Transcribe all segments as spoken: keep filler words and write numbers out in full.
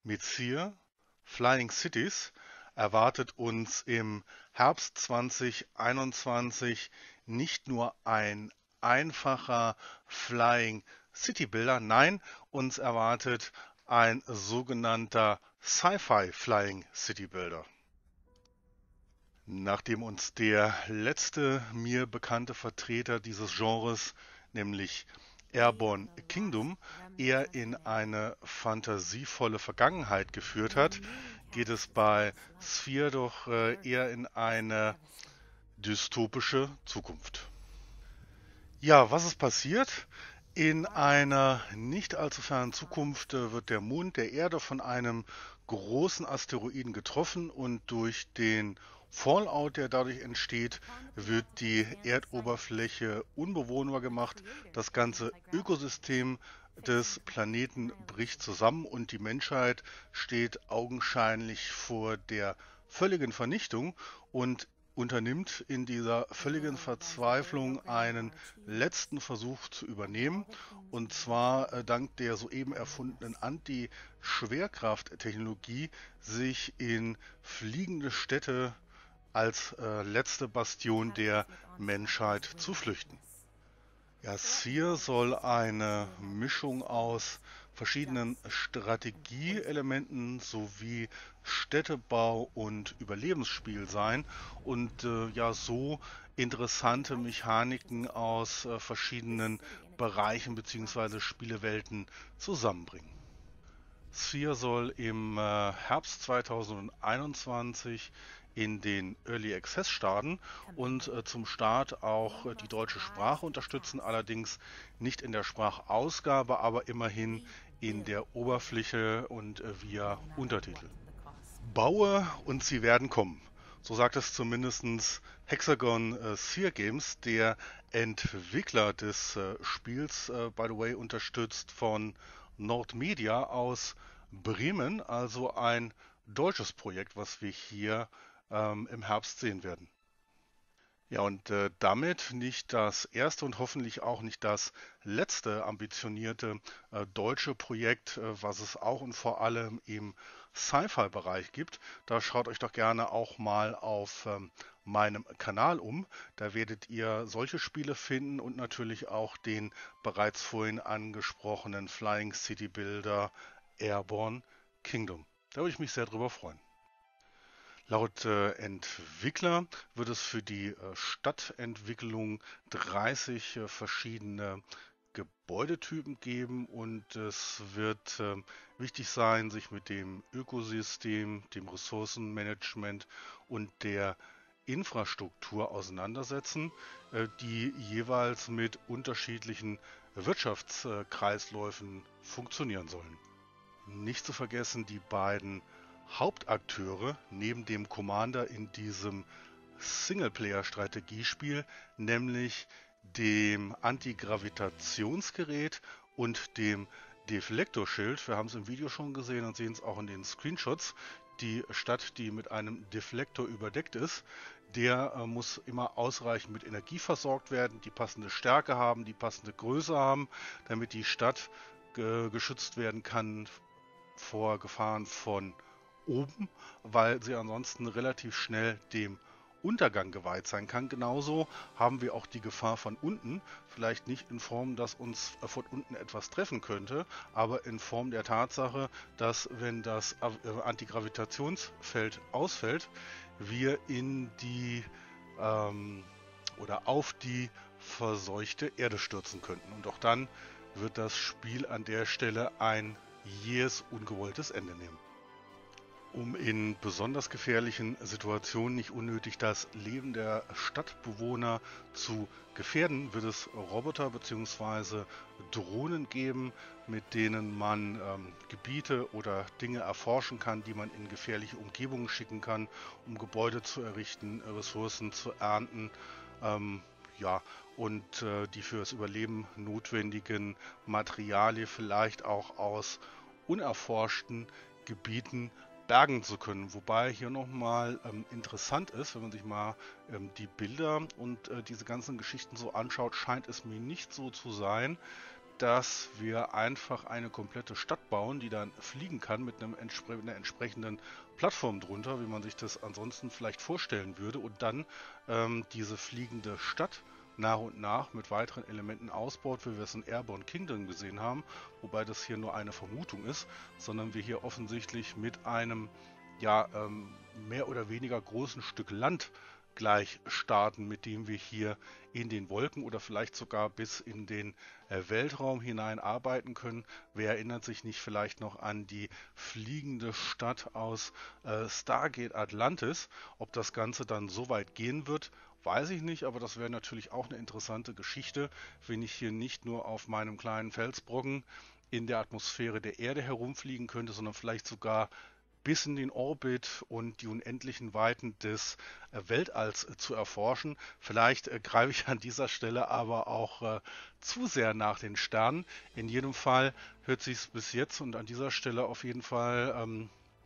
Mit Seer Flying Cities erwartet uns im Herbst zweitausendeinundzwanzig nicht nur ein einfacher Flying City Builder, nein, uns erwartet ein sogenannter Sci-Fi Flying City Builder. Nachdem uns der letzte mir bekannte Vertreter dieses Genres, nämlich Airborne Kingdom, eher in eine fantasievolle Vergangenheit geführt hat, geht es bei Sphere doch äh, eher in eine dystopische Zukunft. Ja, was ist passiert? In einer nicht allzu fernen Zukunft äh, wird der Mond der Erde von einem großen Asteroiden getroffen und durch den Fallout, der dadurch entsteht, wird die Erdoberfläche unbewohnbar gemacht. Das ganze Ökosystem des Planeten bricht zusammen und die Menschheit steht augenscheinlich vor der völligen Vernichtung und unternimmt in dieser völligen Verzweiflung einen letzten Versuch zu übernehmen. Und zwar äh, dank der soeben erfundenen Anti-Schwerkraft-Technologie sich in fliegende Städte als äh, letzte Bastion der Menschheit zu flüchten. Ja, Sphere soll eine Mischung aus verschiedenen Strategieelementen sowie Städtebau und Überlebensspiel sein und äh, ja so interessante Mechaniken aus äh, verschiedenen Bereichen bzw. Spielewelten zusammenbringen. Sphere soll im äh, Herbst zweitausendeinundzwanzig in den Early Access starten und äh, zum Start auch äh, die deutsche Sprache unterstützen, allerdings nicht in der Sprachausgabe, aber immerhin in der Oberfläche und äh, via Untertitel. Baue und sie werden kommen. So sagt es zumindest Hexagon äh, Sphere Games, der Entwickler des äh, Spiels, äh, by the way, unterstützt von Nordmedia aus Bremen, also ein deutsches Projekt, was wir hier ähm, im Herbst sehen werden. Ja, und äh, damit nicht das erste und hoffentlich auch nicht das letzte ambitionierte äh, deutsche Projekt, äh, was es auch und vor allem im Sci-Fi-Bereich gibt. Da schaut euch doch gerne auch mal auf ähm, meinem Kanal um. Da werdet ihr solche Spiele finden und natürlich auch den bereits vorhin angesprochenen Flying City Builder Airborne Kingdom. Da würde ich mich sehr drüber freuen. Laut äh, Entwickler wird es für die äh, Stadtentwicklung dreißig äh, verschiedene Gebäudetypen geben und es wird äh, wichtig sein, sich mit dem Ökosystem, dem Ressourcenmanagement und der Infrastruktur auseinandersetzen, äh, die jeweils mit unterschiedlichen Wirtschaftskreisläufen funktionieren sollen. Nicht zu vergessen die beiden Hauptakteure neben dem Commander in diesem Singleplayer-Strategiespiel, nämlich dem Antigravitationsgerät und dem Deflektorschild. Wir haben es im Video schon gesehen und sehen es auch in den Screenshots. Die Stadt, die mit einem Deflektor überdeckt ist, der äh, muss immer ausreichend mit Energie versorgt werden, die passende Stärke haben, die passende Größe haben, damit die Stadt äh, geschützt werden kann vor Gefahren von oben, weil sie ansonsten relativ schnell dem Untergang geweiht sein kann. Genauso haben wir auch die Gefahr von unten, vielleicht nicht in Form, dass uns von unten etwas treffen könnte, aber in Form der Tatsache, dass wenn das Antigravitationsfeld ausfällt, wir in die ähm, oder auf die verseuchte Erde stürzen könnten. Und auch dann wird das Spiel an der Stelle ein jähes, ungewolltes Ende nehmen. Um in besonders gefährlichen Situationen nicht unnötig das Leben der Stadtbewohner zu gefährden, wird es Roboter bzw. Drohnen geben, mit denen man ähm, Gebiete oder Dinge erforschen kann, die man in gefährliche Umgebungen schicken kann, um Gebäude zu errichten, Ressourcen zu ernten, ähm, ja, und äh, die für das Überleben notwendigen Materialien vielleicht auch aus unerforschten Gebieten bergen zu können. Wobei hier nochmal ähm, interessant ist, wenn man sich mal ähm, die Bilder und äh, diese ganzen Geschichten so anschaut, scheint es mir nicht so zu sein, dass wir einfach eine komplette Stadt bauen, die dann fliegen kann mit einem entspre einer entsprechenden Plattform drunter, wie man sich das ansonsten vielleicht vorstellen würde, und dann ähm, diese fliegende Stadt nach und nach mit weiteren Elementen ausbaut, wie wir es in Airborne Kingdom gesehen haben, wobei das hier nur eine Vermutung ist, sondern wir hier offensichtlich mit einem ja, ähm, mehr oder weniger großen Stück Land gleich starten, mit dem wir hier in den Wolken oder vielleicht sogar bis in den äh, Weltraum hinein arbeiten können. Wer erinnert sich nicht vielleicht noch an die fliegende Stadt aus äh, Stargate Atlantis? Ob das Ganze dann so weit gehen wird, weiß ich nicht, aber das wäre natürlich auch eine interessante Geschichte, wenn ich hier nicht nur auf meinem kleinen Felsbrocken in der Atmosphäre der Erde herumfliegen könnte, sondern vielleicht sogar bis in den Orbit und die unendlichen Weiten des äh, Weltalls äh, zu erforschen. Vielleicht äh, greife ich an dieser Stelle aber auch äh, zu sehr nach den Sternen. In jedem Fall hört sich es bis jetzt und an dieser Stelle auf jeden Fall ähm,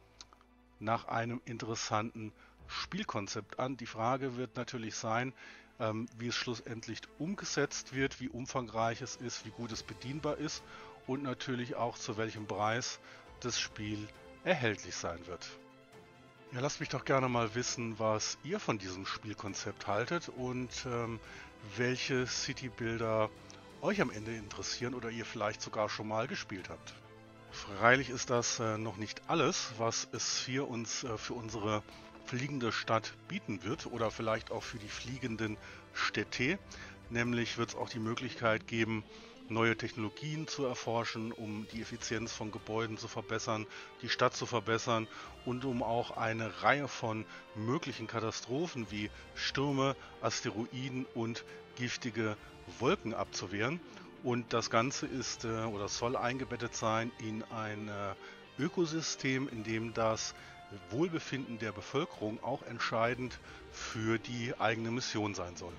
nach einem interessanten Spielkonzept an. Die Frage wird natürlich sein, ähm, wie es schlussendlich umgesetzt wird, wie umfangreich es ist, wie gut es bedienbar ist und natürlich auch zu welchem Preis das Spiel erhältlich sein wird. Ja, lasst mich doch gerne mal wissen, was ihr von diesem Spielkonzept haltet und ähm, welche Citybuilder euch am Ende interessieren oder ihr vielleicht sogar schon mal gespielt habt. Freilich ist das äh, noch nicht alles, was es hier uns äh, für unsere fliegende Stadt bieten wird oder vielleicht auch für die fliegenden Städte. Nämlich wird es auch die Möglichkeit geben, neue Technologien zu erforschen, um die Effizienz von Gebäuden zu verbessern, die Stadt zu verbessern und um auch eine Reihe von möglichen Katastrophen wie Stürme, Asteroiden und giftige Wolken abzuwehren. Und das Ganze ist äh, oder soll eingebettet sein in ein äh, Ökosystem, in dem das Wohlbefinden der Bevölkerung auch entscheidend für die eigene Mission sein soll.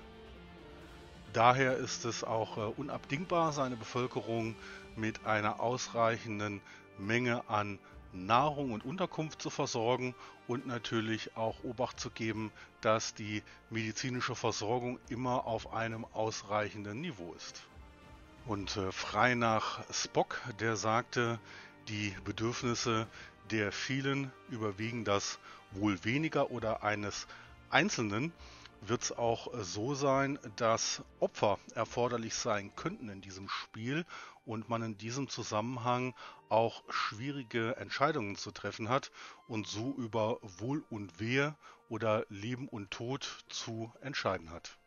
Daher ist es auch äh, unabdingbar, seine Bevölkerung mit einer ausreichenden Menge an Nahrung und Unterkunft zu versorgen und natürlich auch Obacht zu geben, dass die medizinische Versorgung immer auf einem ausreichenden Niveau ist. Und äh, frei nach Spock, der sagte, die Bedürfnisse der vielen überwiegen das Wohl weniger oder eines Einzelnen, wird es auch so sein, dass Opfer erforderlich sein könnten in diesem Spiel und man in diesem Zusammenhang auch schwierige Entscheidungen zu treffen hat und so über Wohl und Wehe oder Leben und Tod zu entscheiden hat.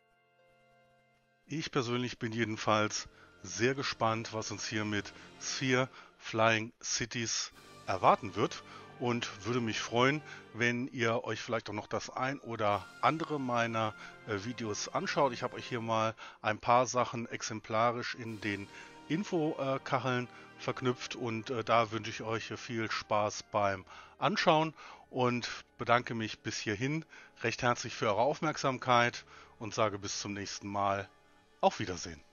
Ich persönlich bin jedenfalls sehr gespannt, was uns hier mit Sphere Flying Cities erwarten wird. Und würde mich freuen, wenn ihr euch vielleicht auch noch das ein oder andere meiner äh, Videos anschaut. Ich habe euch hier mal ein paar Sachen exemplarisch in den Infokacheln äh, verknüpft und äh, da wünsche ich euch viel Spaß beim Anschauen und bedanke mich bis hierhin recht herzlich für eure Aufmerksamkeit und sage bis zum nächsten Mal. Auf Wiedersehen.